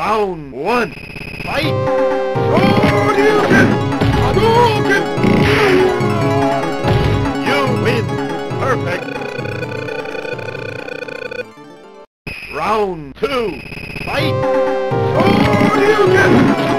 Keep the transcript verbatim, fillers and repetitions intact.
Round one. Fight! Shoryuken! Hadouken! You win! Perfect! Round two. Fight! Shoryuken!